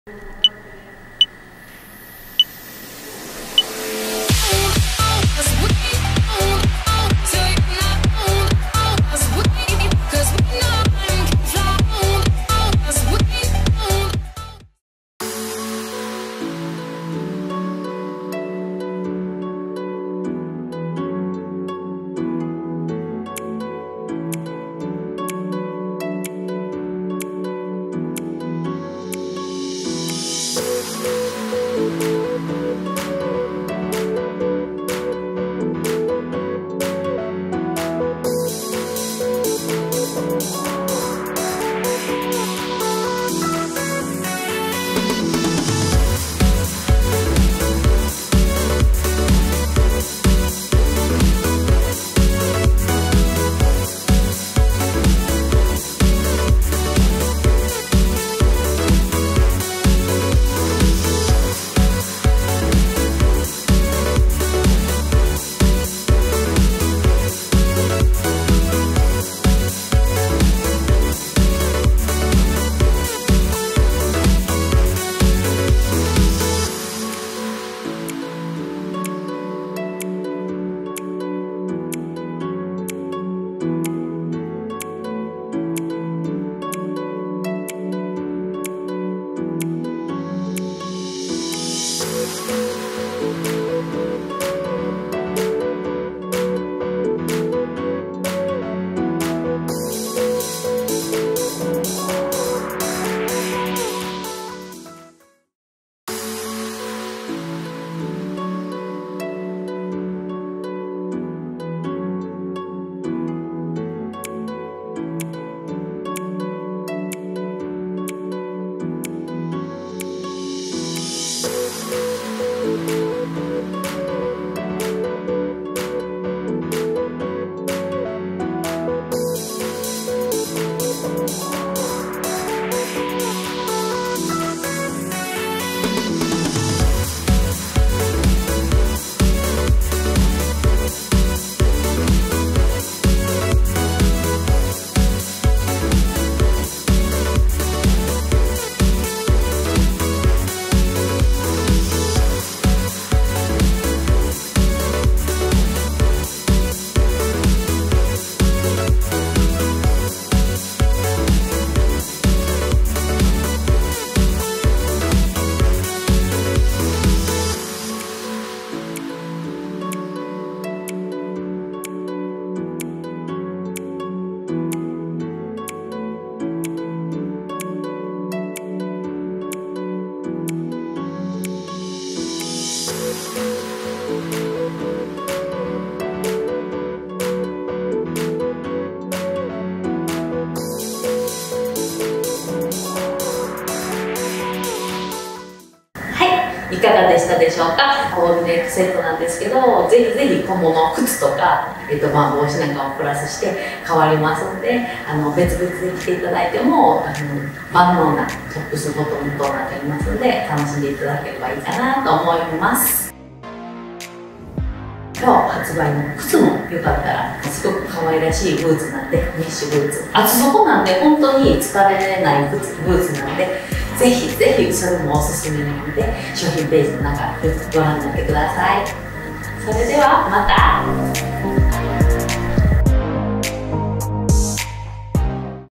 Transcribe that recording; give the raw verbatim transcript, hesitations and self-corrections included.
いかがでしたでしょうか。コーディネートセットなんですけど、ぜひぜひ小物、靴とか、えっとまあ、帽子なんかもプラスして変わりますので、あの別々で着ていただいてもあの万能なトップスボトムとなっておりますので、楽しんでいただければいいかなと思います。今日発売の靴もよかったら、すごく可愛らしいブーツなんで、メッシュブーツ、厚底なんで本当に疲れない靴ブーツなので、ぜひぜひそれもおすすめなので、商品ページの中ご覧になってください。それではまた。